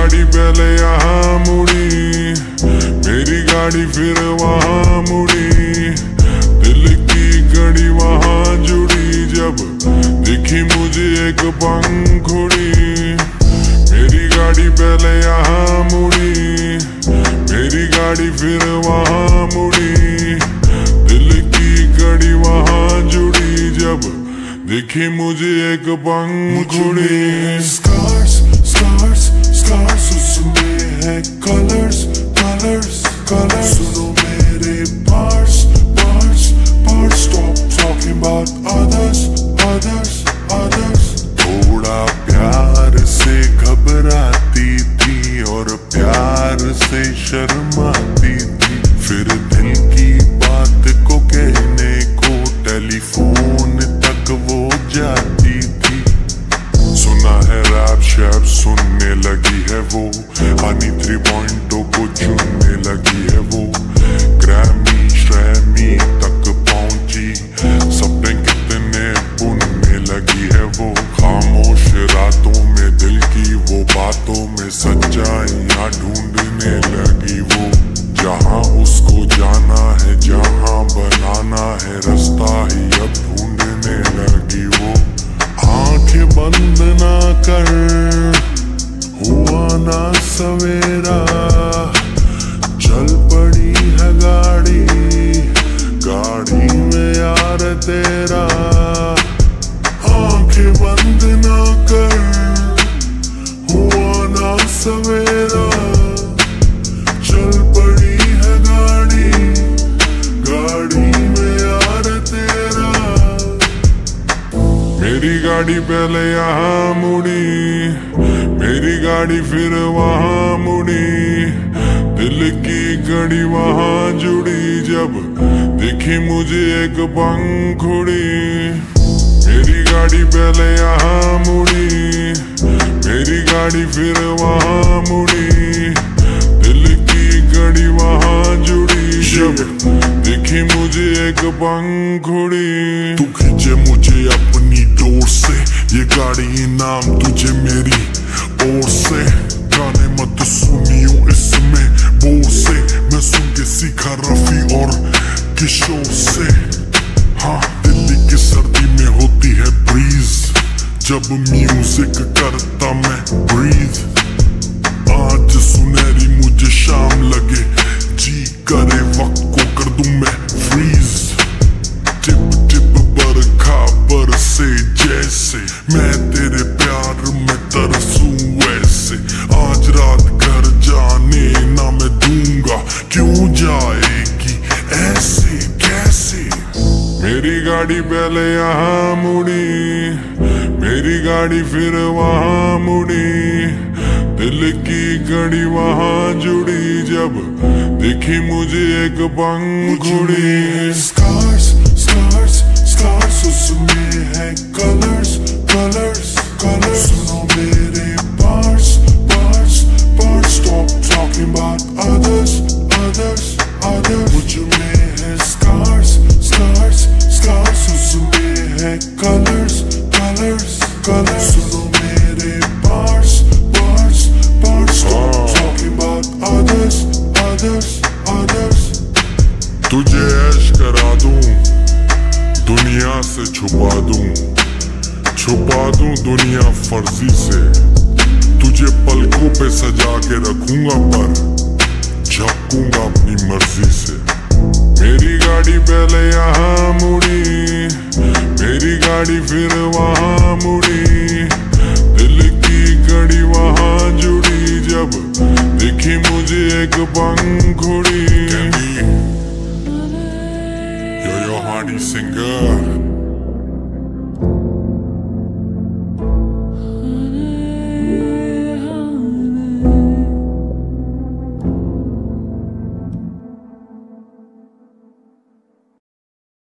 गाड़ी पहले यहाँ मुड़ी, मेरी गाड़ी फिर वहाँ मुड़ी, दिल की घड़ी वहाँ जुड़ी, जब दिखी मुझे एक पंखुड़ी। मेरी गाड़ी पहले यहाँ मुड़ी, मेरी गाड़ी फिर वहाँ मुड़ी, दिल की घड़ी वहाँ जुड़ी, जब दिखी मुझे एक पंखुड़ी। Scars, scars, scars उसमें है colors, colors, colors। सुनो मेरे parts, parts, parts। Stop talking about others, others, others। थोड़ा प्यार से घबराती थी और प्यार से शर्माती थी, फिर दिल की बात को कहने को टेलीफोन तक वो जाती थी। सुना है रैप शैप सुनने लगी है वो, हनी 3.0 को चुनने लगी है वो, ग्रैमी श्रैमी तक पहुंची, सपने कितने बुनने लगी है वो। खामोश रातों में दिल की वो बातों में सच्चाइयां ढूंढने लगी वो, जहां उसको जाना है जहां बनाना है रास्ता ही अब ढूंढने लगी वो। आंखें बंद ना कर, हुआ ना सवेरा, चल पड़ी है गाड़ी, गाड़ी में यार तेरा। आंखें बंद ना कर, हुआ ना सवेरा, चल पड़ी है गाड़ी, गाड़ी में यार तेरा। मेरी गाड़ी पहले यहाँ मुड़ी, मेरी गाड़ी फिर वहाँ मुड़ी, दिल की घड़ी वहाँ जुड़ी, जब दिखी मुझे एक पंखुड़ी। मेरी गाड़ी पहले यहाँ मुड़ी, मेरी गाड़ी फिर वहाँ मुड़ी, दिल की घड़ी वहाँ जुड़ी, जब दिखी मुझे एक पंखुड़ी। तू खींचे मुझे अपनी डोर से, ये गाड़ी इनाम तुझे मेरी ओर से। गाने मत सुनियो इसमें बोर से, मैं सुन के सीखा रफी और किशोर से। हाँ, दिल्ली की सर्दी में होती है ब्रीज, जब म्यूजिक करता मैं ब्रीज। आज सुनहरी मुझे शाम लगे, जी करे वक्त को कर दूं मैं फ्रीज। टिप टिप बरखा बरसे जैसे, मैं तेरे प्यार में तरसूं वैसे। आज रात घर जाने ना मैं दूंगा, क्यों जाएगी ऐसे कैसे। मेरी गाड़ी पहले यहाँ मुड़ी, मेरी गाड़ी फिर वहाँ मुड़ी, दिल की घड़ी वहाँ जुड़ी, जब दिखी मुझे एक पंखुड़ी। Scars, scars, scars उसमें है colors, colors, colors। सुनो मेरे parts, parts, parts। Stop talking about others, others, others। मुझ में है scars, scars, scars उसमें है colors, colors, colors। सुनो मेरे parts, parts, parts। Stop talking about others, others, others। तुझे ऐश करा दूं, दुनिया से छुपा दूं, छुपा दूं दुनिया फर्जी से। तुझे पलकों पे सजा के रखूंगा पर झपकूंगा अपनी मर्जी से। मेरी गाड़ी पहले यहाँ मुड़ी, मेरी गाड़ी फिर वहाँ मुड़ी, दिल की घड़ी वहाँ जुड़ी, जब दिखी मुझे एक पंखुड़ी। Yo, yo, Hardy singer।